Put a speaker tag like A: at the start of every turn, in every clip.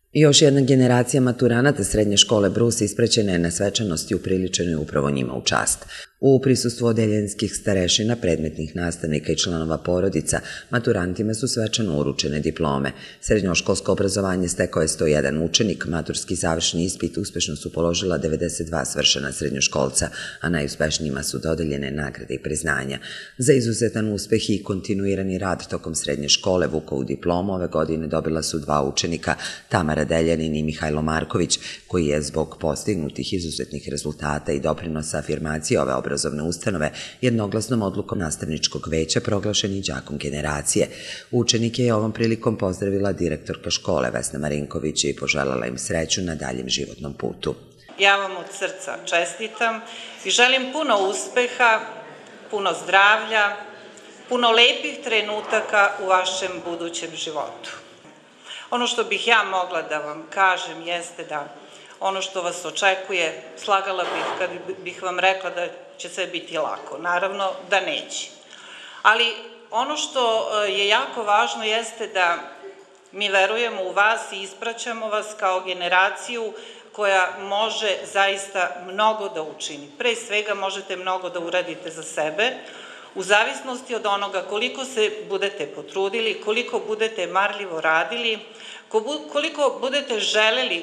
A: Još jedna generacija maturanata srednje škole Brus ispraćena je na svečanosti upriličenoj upravo njima u čast. U prisustvu odeljenskih starešina, predmetnih nastavnika i članova porodica, maturantima su svečano uručene diplome. Srednjoškolsko obrazovanje stekao je 101 učenik, maturski završni ispit uspešno su položila 92 svršena srednjoškolca, a najuspešnijima su dodeljene nagrade i priznanja. Za izuzetan uspeh i kontinuirani rad tokom srednje škole Vukovu diplomu ove godine dobila su dva učenika, Tamara Deljanin i Mihajlo Marković, koji je zbog postignutih izuzetnih rezultata i doprinosa afirmacije ove obrazovne ustanove jednoglasnom odlukom nastavničkog veća proglašeni đakom generacije. Učenike je ovom prilikom pozdravila direktorka škole Vesna Marinković i poželjela im sreću na daljem životnom putu.
B: Ja vam od srca čestitam i želim puno uspeha, puno zdravlja, puno lepih trenutaka u vašem budućem životu. Ono što bih ja mogla da vam kažem jeste da ono što vas očekuje, slagala bih kad bih vam rekla da će sve biti lako. Naravno da neće. Ali ono što je jako važno jeste da mi verujemo u vas i ispraćamo vas kao generaciju koja može zaista mnogo da učini. Pre svega možete mnogo da uradite za sebe, u zavisnosti od onoga koliko se budete potrudili, koliko budete marljivo radili, koliko budete želeli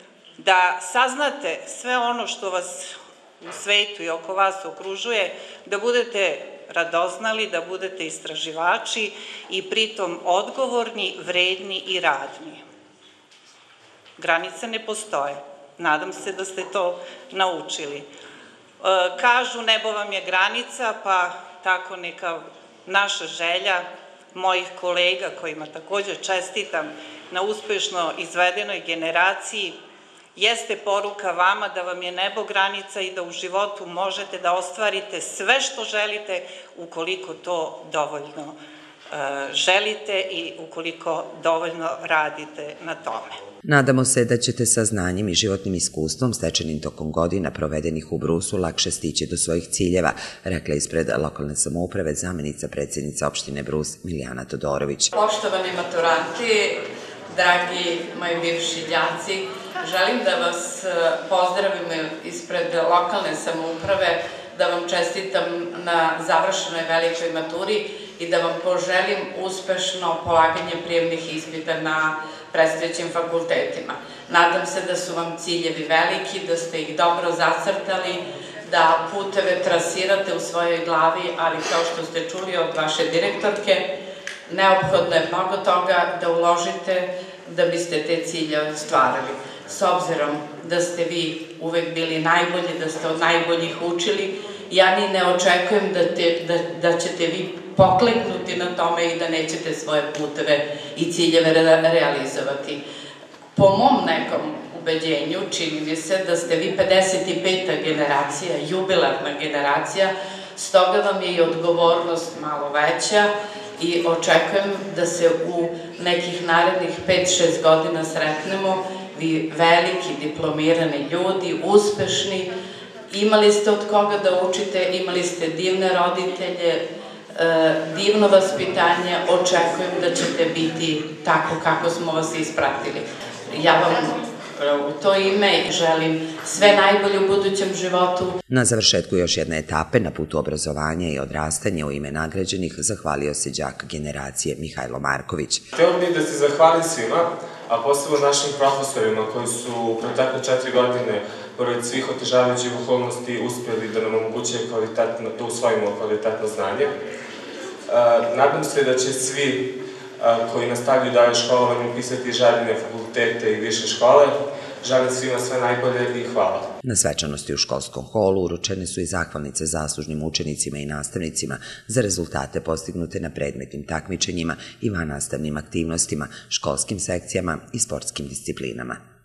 B: da saznate sve ono što vas u svetu i oko vas okružuje, da budete radoznali, da budete istraživači i pritom odgovorni, vredni i radni. Granice ne postoje. Nadam se da ste to naučili. Kažu nebo vam je granica, pa tako neka naša želja mojih kolega kojima također čestitam na uspešno izvedenoj generaciji jeste poruka vama da vam je nebo granica i da u životu možete da ostvarite sve što želite ukoliko to dovoljno želite i ukoliko dovoljno radite na tome.
A: Nadamo se da ćete sa znanjem i životnim iskustvom stečenim tokom godina provedenih u Brusu lakše stići do svojih ciljeva, rekla ispred lokalne samouprave zamenica predsjednica opštine Brus Milijana Todorović.
C: Poštovani maturanti, dragi moji bivši đaci, želim da vas pozdravim ispred lokalne samouprave, da vam čestitam na završenoj velikoj maturi i da vam poželim uspešno polaganje prijemnih ispita na predstojećim fakultetima. Nadam se da su vam ciljevi veliki, da ste ih dobro zacrtali, da puteve trasirate u svojoj glavi, ali kao što ste čuli od vaše direktorke, neophodno je mnogo toga da uložite da biste te cilje ostvarili. S obzirom da ste vi uvek bili najbolji, da ste od najboljih učili, ja ni ne očekujem da ćete vi pokleknuti na tome i da nećete svoje puteve i ciljeve realizovati. Po mom nekom ubeđenju čini mi se da ste vi 55. generacija, jubilarna generacija, stoga vam je i odgovornost malo veća i očekujem da se u nekih narednih 5-6 godina sretnemo, vi veliki diplomirani ljudi, uspešni, imali ste od koga da učite, imali ste divne roditelje, divno vaspitanje, očekujem da ćete biti tako kako smo vas ispratili. Ja vam u to ime želim sve najbolje u budućem životu.
A: Na završetku još jedne etape na putu obrazovanja i odrastanja u ime nagrađenih zahvalio se đak generacije Mihajlo Marković.
D: Htio bih da se zahvalim svima, a posebno našim profesorima koji su protekle 4 godine pored svih otežavajućih okolnosti uspjeli da nam omoguće da usvojimo kvalitetno znanje. Nadam se da će svi koji nastavljaju dalje školovanje upisati željene fakultete i više škole. Želim svima sve najbolje i hvala.
A: Na svečanosti u školskom holu uručene su i zahvalnice zaslužnim učenicima i nastavnicima za rezultate postignute na predmetnim takmičenjima i vannastavnim aktivnostima, školskim sekcijama i sportskim disciplinama.